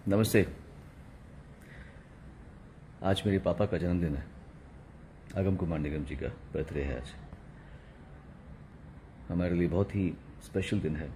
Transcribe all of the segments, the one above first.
नमस्ते। आज मेरे पापा का जन्मदिन है। आगम कुमार निगम जी का बर्थडे है आज। हमारे लिए बहुत ही स्पेशल दिन है।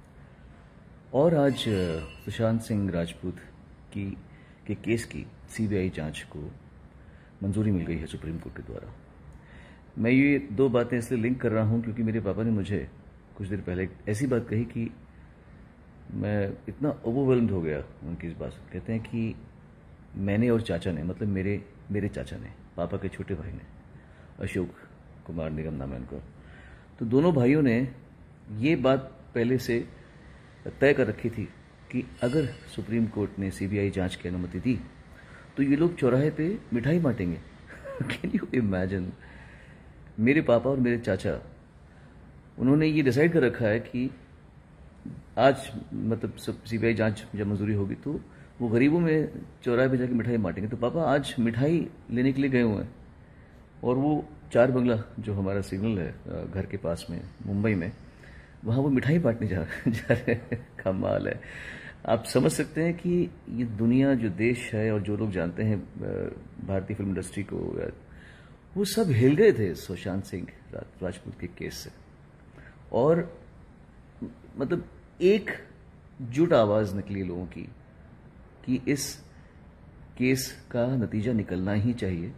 और आज सुशांत सिंह राजपूत के केस की सीबीआई जांच को मंजूरी मिल गई है सुप्रीम कोर्ट के द्वारा। मैं ये दो बातें इसलिए लिंक कर रहा हूं क्योंकि मेरे पापा ने मुझे कुछ देर पहले ऐसी बात कही कि मैं इतना ओवरवेल्म्ड हो गया उनकी इस बात से। कहते हैं कि मैंने और चाचा ने, मतलब मेरे चाचा ने, पापा के छोटे भाई ने, अशोक कुमार निगम नाम है उनका, तो दोनों भाइयों ने ये बात पहले से तय कर रखी थी कि अगर सुप्रीम कोर्ट ने सीबीआई जांच की अनुमति दी तो ये लोग चौराहे पे मिठाई बांटेंगे। Can you imagine? मेरे पापा और मेरे चाचा, उन्होंने ये डिसाइड कर रखा है कि आज मतलब सीबीआई जांच जब मंजूरी होगी तो वो गरीबों में चौराहे पे जाके मिठाई बांटेंगे। तो पापा आज मिठाई लेने के लिए गए हुए हैं और वो 4 बंगला जो हमारा सिग्नल है घर के पास में मुंबई में, वहाँ वो मिठाई बांटने जा रहे हैं। कमाल है। आप समझ सकते हैं कि ये दुनिया, जो देश है और जो लोग जानते हैं भारतीय फिल्म इंडस्ट्री को, वो सब हिल गए थे सुशांत सिंह राजपूत के केस से। और मतलब एक जुट आवाज निकली लोगों की कि इस केस का नतीजा निकलना ही चाहिए।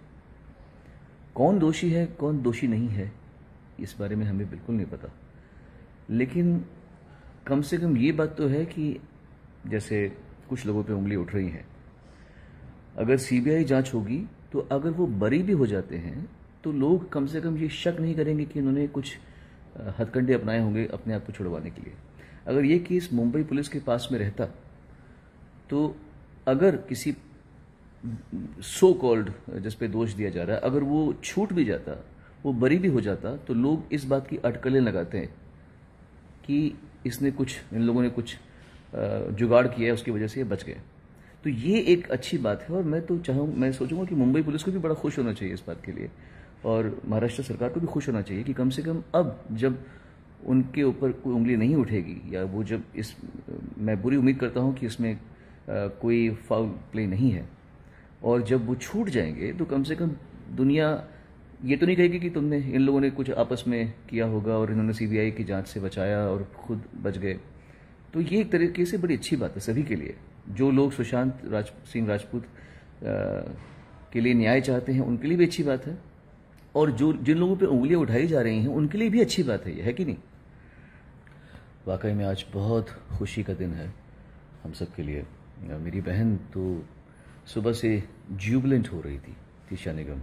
कौन दोषी है कौन दोषी नहीं है इस बारे में हमें बिल्कुल नहीं पता, लेकिन कम से कम ये बात तो है कि जैसे कुछ लोगों पे उंगली उठ रही है, अगर सीबीआई जांच होगी तो अगर वो बरी भी हो जाते हैं तो लोग कम से कम ये शक नहीं करेंगे कि उन्होंने कुछ हथकंडे अपनाए होंगे अपने आप को छुड़वाने के लिए। अगर ये केस मुंबई पुलिस के पास में रहता तो अगर किसी सो कॉल्ड जिस पे दोष दिया जा रहा है, अगर वो छूट भी जाता, वो बरी भी हो जाता, तो लोग इस बात की अटकलें लगाते हैं कि इन लोगों ने कुछ जुगाड़ किया है, उसकी वजह से ये बच गए। तो ये एक अच्छी बात है और मैं सोचूंगा कि मुंबई पुलिस को भी बड़ा खुश होना चाहिए इस बात के लिए, और महाराष्ट्र सरकार को भी खुश होना चाहिए कि कम से कम अब जब उनके ऊपर कोई उंगली नहीं उठेगी, या वो जब मैं बुरी उम्मीद करता हूं कि इसमें कोई फाउल प्ले नहीं है, और जब वो छूट जाएंगे तो कम से कम दुनिया ये तो नहीं कहेगी कि तुमने, इन लोगों ने कुछ आपस में किया होगा और इन्होंने सीबीआई की जांच से बचाया और खुद बच गए। तो ये एक तरीके से बड़ी अच्छी बात है सभी के लिए। जो लोग सुशांत सिंह राजपूत के लिए न्याय चाहते हैं उनके लिए भी अच्छी बात है, और जिन लोगों पे उंगलियां उठाई जा रही हैं उनके लिए भी अच्छी बात है, ये है कि नहीं? वाकई में आज बहुत खुशी का दिन है हम सब के लिए। मेरी बहन तो सुबह से जुबिलेंट हो रही थी, Tisha Nigam.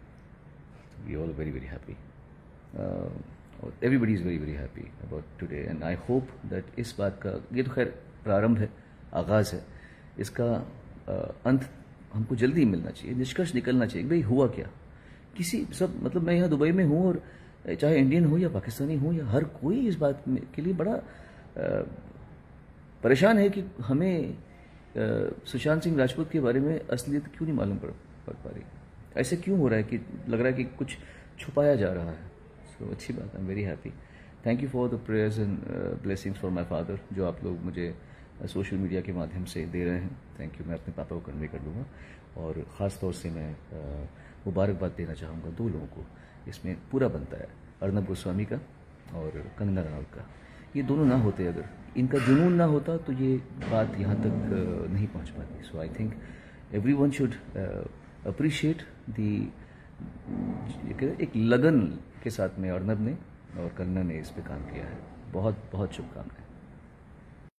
We all very very happy, everybody is very very happy about today, and I hope that इस बात का, ये तो खैर प्रारंभ है, आगाज़ है, इसका अंत हमको जल्दी मिलना चाहिए, निष्कर्ष निकलना चाहिए भाई हुआ क्या। सब मतलब मैं यहाँ दुबई में हूँ और चाहे इंडियन हो या पाकिस्तानी हो, या हर कोई इस बात के लिए बड़ा परेशान है कि हमें सुशांत सिंह राजपूत के बारे में असलियत क्यों नहीं मालूम पड़ पा रही। ऐसे क्यों हो रहा है कि लग रहा है कि कुछ छुपाया जा रहा है। सो अच्छी बात, I am very happy. Thank you for the prayers and blessings for my father, जो आप लोग मुझे सोशल मीडिया के माध्यम से दे रहे हैं। Thank you. मैं अपने पापा को कन्वे कर दूंगा, और ख़ास तौर से मैं मुबारकबाद देना चाहूँगा 2 लोगों को, इसमें पूरा बनता है, अर्नब गोस्वामी का और कंगना रनौत का। ये दोनों ना होते, अगर इनका जुनून ना होता तो ये बात यहाँ तक नहीं पहुँच पाती। So I think everyone should appreciate एक लगन के साथ में अर्नब ने और कंगना ने इस पे काम किया है। बहुत बहुत शुभकामनाएं।